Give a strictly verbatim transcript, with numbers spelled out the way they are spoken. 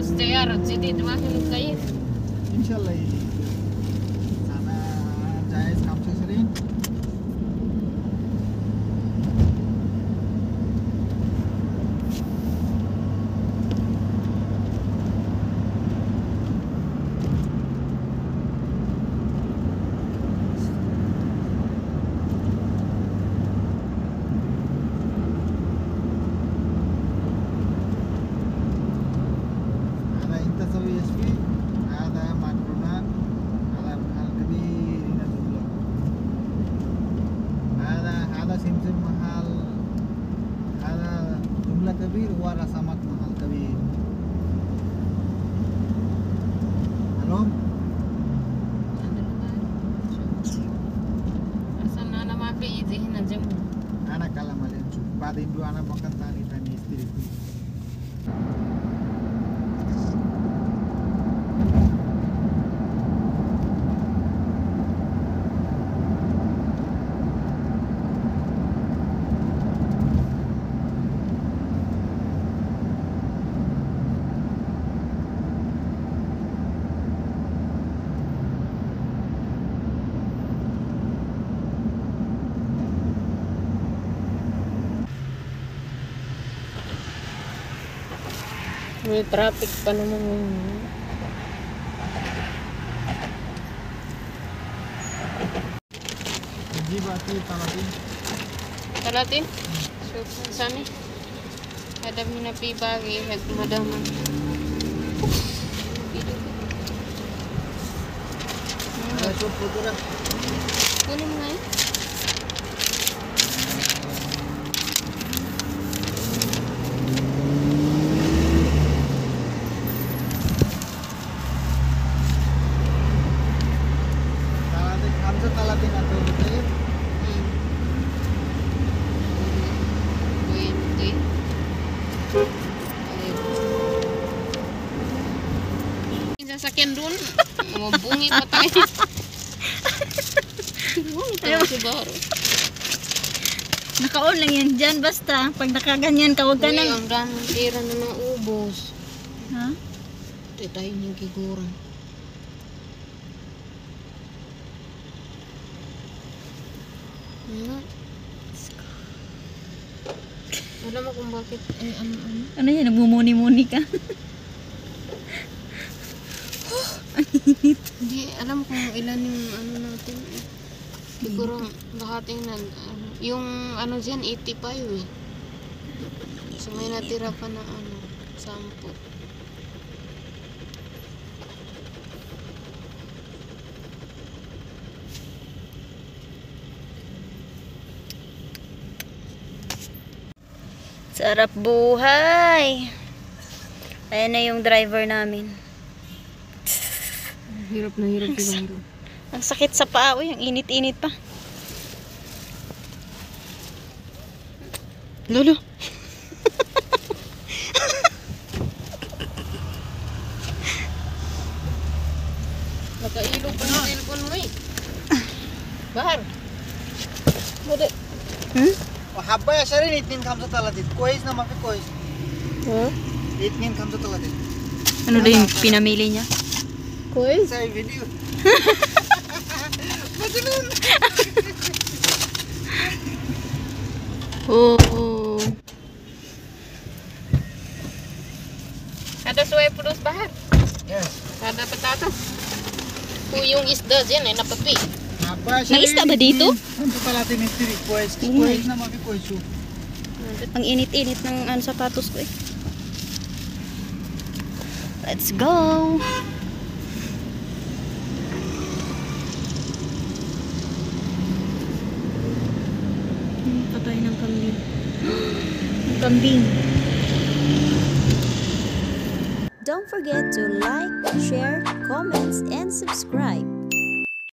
तैयार जिदी दिमाग में गई इंशाल्लाह ये sana जायज काम से सरीन كبير ورا سمك محل كبير. Halo? Asal nana makai izin aja. Anak kalah malian cu. Pada Indo anak makan tani tani istri. May traffic pa naman ngayon. Hindi ba ito talatin? Talatin? So, saan eh? Hadam na pibagi at madaman. Ada shop pura. Kunin mo nga eh. Hamza talatin atau gitu ya? Hmm. Twenty. Sasakyan dun. Ngobungi pa tayo. Bungi tayo si Baro. Naka-on lang yan dyan basta. Pag nakaganyan ka, huwag ka Uy, nang... ang daming tira na naubos. Ha? Ito tayo niyang kiguran. Ano? Alam mo kung bakit eh, ano, ano? Ano yan? Nagmumuni-muni ka? Hindi, alam kung ilan yung ano natin eh. Siguro lahat yung nag, ano, yung ano dyan, eighty-five eh. So may natira pa na ano, sampo. Sarap buhay. Ayan na yung driver namin. Hirap na hirap si Baro. Ang sakit sa paa. Uy, ang init-init pa. Lolo. Nakailog pa ng cellphone mo eh. Bahar. Bude. Hmm? Habba ya sering itnin kamsa talatin. Kuwais na maki kuwais. Huh? Itnin kamsa talatin. Ano daw yung pinamili niya? Kuy? Sa video. Oh. Ada suway pulos Bahar. Yes. Ada patatas. Kuyong isda dyan eh, napapi. Habba May isda ba dito? Kamsa talatin istri. Kuwais. Kuwais na maki kuwais. Ang init-init ng ano, sapatos ko eh. Let's go! Hmm, patay ng kambing. Ang kambing. Don't forget to like, share, comments, and subscribe.